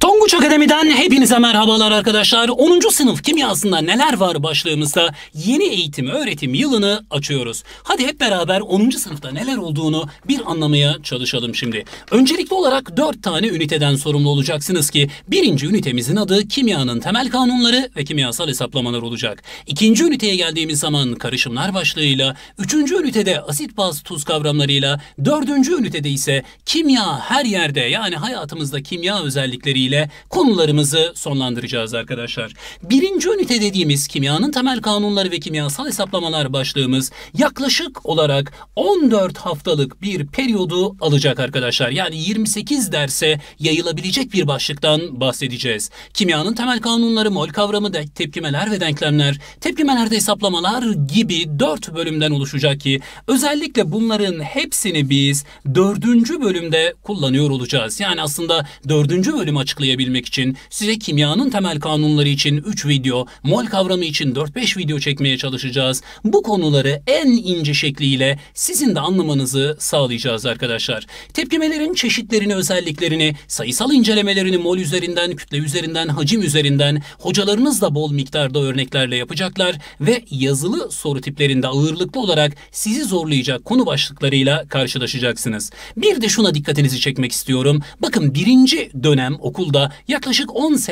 Tonguç Akademi'den hepinize merhabalar arkadaşlar. 10. sınıf kimyasında neler var başlığımızda yeni eğitim öğretim yılını açıyoruz. Hadi hep beraber 10. sınıfta neler olduğunu bir anlamaya çalışalım şimdi. Öncelikli olarak 4 tane üniteden sorumlu olacaksınız ki birinci ünitemizin adı kimyanın temel kanunları ve kimyasal hesaplamalar olacak. İkinci üniteye geldiğimiz zaman karışımlar başlığıyla, üçüncü ünitede asit baz tuz kavramlarıyla, dördüncü ünitede ise kimya her yerde yani hayatımızda kimya özellikleriyle konularımızı sonlandıracağız arkadaşlar. Birinci ünite dediğimiz kimyanın temel kanunları ve kimyasal hesaplamalar başlığımız yaklaşık olarak 14 haftalık bir periyodu alacak arkadaşlar. Yani 28 derse yayılabilecek bir başlıktan bahsedeceğiz. Kimyanın temel kanunları, mol kavramı, tepkimeler ve denklemler, tepkimelerde hesaplamalar gibi 4 bölümden oluşacak ki özellikle bunların hepsini biz 4. bölümde kullanıyor olacağız. Yani aslında 4. bölüm açıklayabilmek için size kimyanın temel kanunları için 3 video, mol kavramı için 4-5 video çekmeye çalışacağız. Bu konuları en ince şekliyle sizin de anlamanızı sağlayacağız arkadaşlar. Tepkimelerin çeşitlerini, özelliklerini, sayısal incelemelerini mol üzerinden, kütle üzerinden, hacim üzerinden hocalarınız da bol miktarda örneklerle yapacaklar ve yazılı soru tiplerinde ağırlıklı olarak sizi zorlayacak konu başlıklarıyla karşılaşacaksınız. Bir de şuna dikkatinizi çekmek istiyorum. Bakın birinci dönem okulda yaklaşık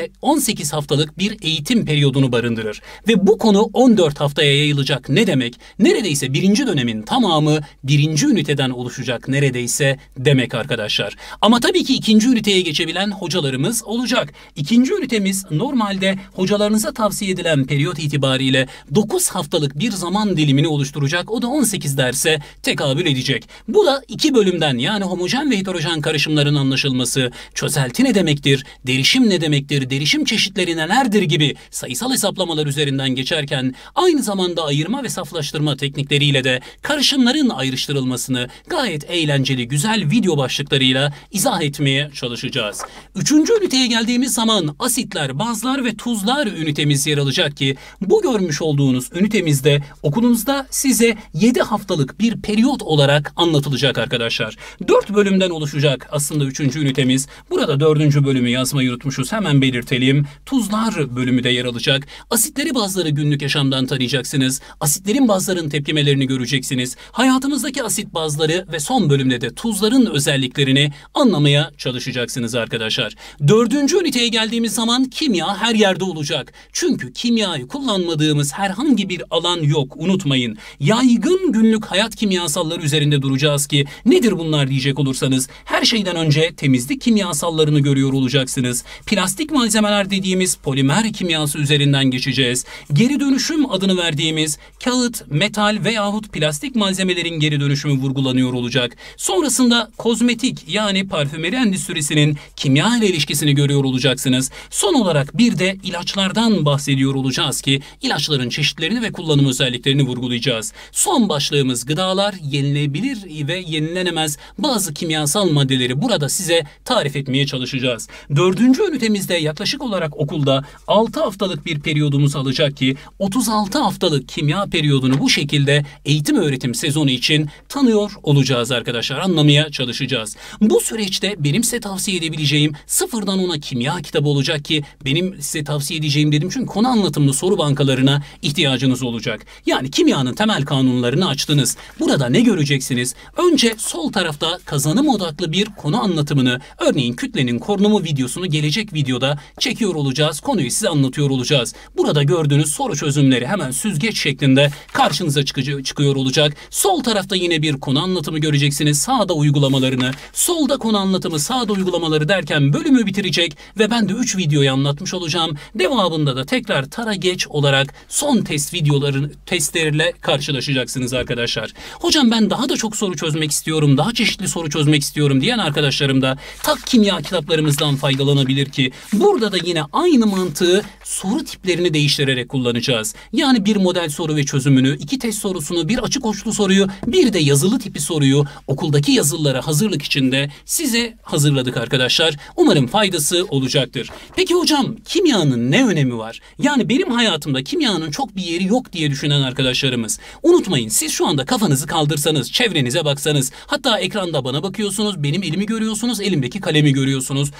18 haftalık bir eğitim periyodunu barındırır. Ve bu konu 14 haftaya yayılacak. Ne demek? Neredeyse birinci dönemin tamamı birinci üniteden oluşacak neredeyse demek arkadaşlar. Ama tabii ki ikinci üniteye geçebilen hocalarımız olacak. İkinci ünitemiz normalde hocalarınıza tavsiye edilen periyot itibariyle 9 haftalık bir zaman dilimini oluşturacak. O da 18 derse tekabül edecek. Bu da 2 bölümden yani homojen ve heterojen karışımların anlaşılması, çözelti ne demektir, derişim ne demektir, derişim çeşitleri nelerdir gibi sayısal hesaplamalar üzerinden geçerken aynı zamanda ayırma ve saflaştırma teknikleriyle de karışımların ayrıştırılmasını gayet eğlenceli, güzel video başlıklarıyla izah etmeye çalışacağız. Üçüncü üniteye geldiğimiz zaman asitler, bazlar ve tuzlar ünitemiz yer alacak ki bu görmüş olduğunuz ünitemizde okulunuzda size 7 haftalık bir periyot olarak anlatılacak arkadaşlar. 4 bölümden oluşacak aslında 3. ünitemiz. Burada 4. bölümü yazmayı unutmuşuz. Hemen belirtelim. Tuzlar bölümü de yer alacak. Asitleri, bazları günlük yaşamdan tanıyacaksınız. Asitlerin, bazların tepkimelerini göreceksiniz. Hayatımızdaki asit bazları ve son bölümde de tuzların özelliklerini anlamaya çalışacaksınız arkadaşlar. 4. üniteye geldiğimiz zaman kimya her yerde olacak. Çünkü kimyayı kullanmadığımız herhangi bir alan yok. Unutmayın. Yaygın günlük hayat kimyasalları üzerinde duracağız ki nedir bunlar diyecek olursanız her şeyden önce temizlik kimyasallarını görüyor olacaksınız. Plastik malzemeler dediğimiz polimer kimyası üzerinden geçeceğiz. Geri dönüşüm adını verdiğimiz kağıt, metal veyahut plastik malzemelerin geri dönüşümü vurgulanıyor olacak. Sonrasında kozmetik yani parfümeri endüstrisinin kimya ile ilişkisini görüyor olacaksınız. Son olarak bir de ilaçlardan bahsediyor olacağız ki ilaçların çeşitlerini ve kullanım özelliklerini vurgulayacağız. Son başlığımız gıdalar, yenilebilir ve yenilenemez bazı kimyasal maddeleri burada size tarif etmeye çalışacağız. 4. ünitemizde yaklaşık olarak okulda 6 haftalık bir periyodumuz alacak ki 36 haftalık kimya periyodunu bu şekilde eğitim öğretim sezonu için tanıyor olacağız arkadaşlar. Anlamaya çalışacağız. Bu süreçte benim size tavsiye edebileceğim sıfırdan 10'a kimya kitabı olacak ki benim size tavsiye edeceğim dedim çünkü konu anlatımlı soru bankalarına ihtiyacınız olacak. Yani kimyanın temel kanunlarını açtınız. Burada ne göreceksiniz? Önce sol tarafta kazanım odaklı bir konu anlatımını, örneğin kütlenin korunumu videosunu gelecek videoda çekiyor olacağız. Konuyu size anlatıyor olacağız. Burada gördüğünüz soru çözümleri hemen süzgeç şeklinde karşınıza çıkıyor olacak. Sol tarafta yine bir konu anlatımı göreceksiniz. Sağda uygulamalarını, solda konu anlatımı, sağda uygulamaları derken bölümü bitirecek ve ben de 3 videoyu anlatmış olacağım. Devamında da tekrar tara geç olarak son test videoların testleriyle karşılaşacaksınız arkadaşlar. Hocam ben daha da çok soru çözmek istiyorum, daha çeşitli soru çözmek istiyorum diyen arkadaşlarım da tak kimya kitaplarımızdan faydalanabilir ki burada da yine aynı mantığı soru tiplerini değiştirerek kullanacağız. Yani bir model soru ve çözümünü, 2 test sorusunu, bir açık uçlu soruyu, bir de yazılı tipi soruyu okuldaki yazılılara hazırlık içinde size hazırladık arkadaşlar. Umarım faydası olacaktır. Peki hocam kimyanın ne önemi var? Yani benim hayatımda kimyanın çok bir yeri yok diye düşünen arkadaşlarımız. Unutmayın siz şu anda kafanızı kaldırsanız, çevrenize baksanız, hatta ekranda bana bakıyorsunuz, benim elimi görüyorsunuz, elimdeki kalemi görüyorsunuz. Burada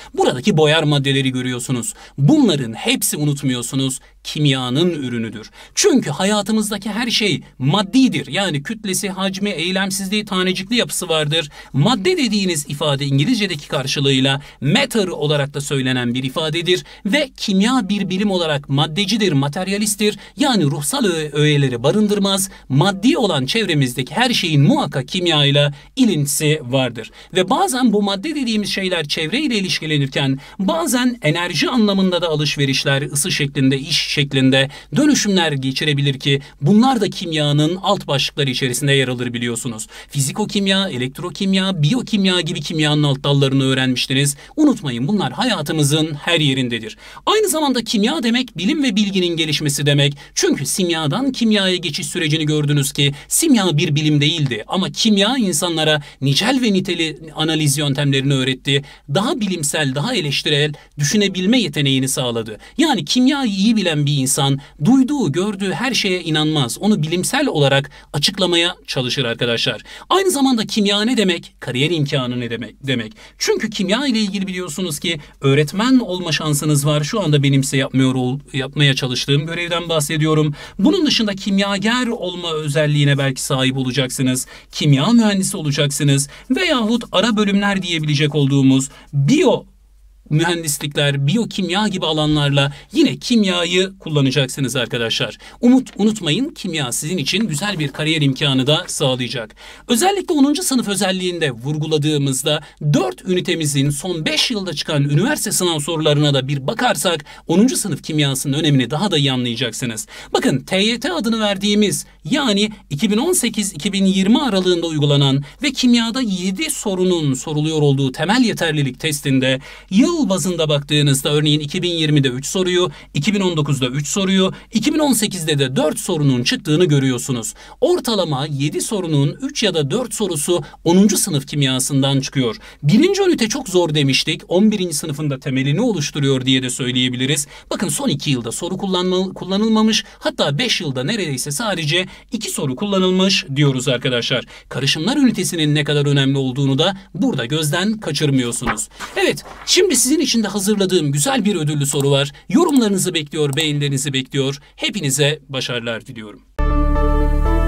etraftaki boyar maddeleri görüyorsunuz. Bunların hepsi, unutmuyorsunuz, kimyanın ürünüdür. Çünkü hayatımızdaki her şey maddidir. Yani kütlesi, hacmi, eylemsizliği, tanecikli yapısı vardır. Madde dediğiniz ifade İngilizce'deki karşılığıyla matter olarak da söylenen bir ifadedir ve kimya bir bilim olarak maddecidir, materyalisttir. Yani ruhsal öğeleri barındırmaz. Maddi olan çevremizdeki her şeyin muhakkak kimya ile ilintisi vardır. Ve bazen bu madde dediğimiz şeyler çevreyle ilişkilenirken bazen enerji anlamında da alışverişler, ısı şeklinde, iş şeklinde dönüşümler geçirebilir ki bunlar da kimyanın alt başlıkları içerisinde yer alır biliyorsunuz. Fizikokimya, elektrokimya, biyokimya gibi kimyanın alt dallarını öğrenmiştiniz. Unutmayın, bunlar hayatımızın her yerindedir. Aynı zamanda kimya demek bilim ve bilginin gelişmesi demek. Çünkü simyadan kimyaya geçiş sürecini gördünüz ki simya bir bilim değildi ama kimya insanlara nicel ve niteli analiz yöntemlerini öğretti. Daha bilimsel, daha eleştirel düşünebilme yeteneğini sağladı. Yani kimyayı iyi bilen bir insan duyduğu, gördüğü her şeye inanmaz. Onu bilimsel olarak açıklamaya çalışır arkadaşlar. Aynı zamanda kimya ne demek? Kariyer imkanı ne demek? Çünkü kimya ile ilgili biliyorsunuz ki öğretmen olma şansınız var. Şu anda benimse yapmaya çalıştığım görevden bahsediyorum. Bunun dışında kimyager olma özelliğine belki sahip olacaksınız. Kimya mühendisi olacaksınız veyahut ara bölümler diyebilecek olduğumuz mühendislikler, biyokimya gibi alanlarla yine kimyayı kullanacaksınız arkadaşlar. Unutmayın, kimya sizin için güzel bir kariyer imkanı da sağlayacak. Özellikle 10. sınıf özelliğinde vurguladığımızda 4 ünitemizin son 5 yılda çıkan üniversite sınav sorularına da bir bakarsak 10. sınıf kimyasının önemini daha da iyi anlayacaksınız. Bakın, TYT adını verdiğimiz, yani 2018-2020 aralığında uygulanan ve kimyada 7 sorunun soruluyor olduğu temel yeterlilik testinde yıl bazında baktığınızda örneğin 2020'de 3 soruyu, 2019'da 3 soruyu, 2018'de de 4 sorunun çıktığını görüyorsunuz. Ortalama 7 sorunun 3 ya da 4 sorusu 10. sınıf kimyasından çıkıyor. Birinci ünite çok zor demiştik. 11. sınıfında temelini oluşturuyor diye de söyleyebiliriz. Bakın, son 2 yılda soru kullanılmamış. Hatta 5 yılda neredeyse sadece 2 soru kullanılmış diyoruz arkadaşlar. Karışımlar ünitesinin ne kadar önemli olduğunu da burada gözden kaçırmıyorsunuz. Evet, şimdi sizin için de hazırladığım güzel bir ödüllü soru var. Yorumlarınızı bekliyor, beğenilerinizi bekliyor. Hepinize başarılar diliyorum.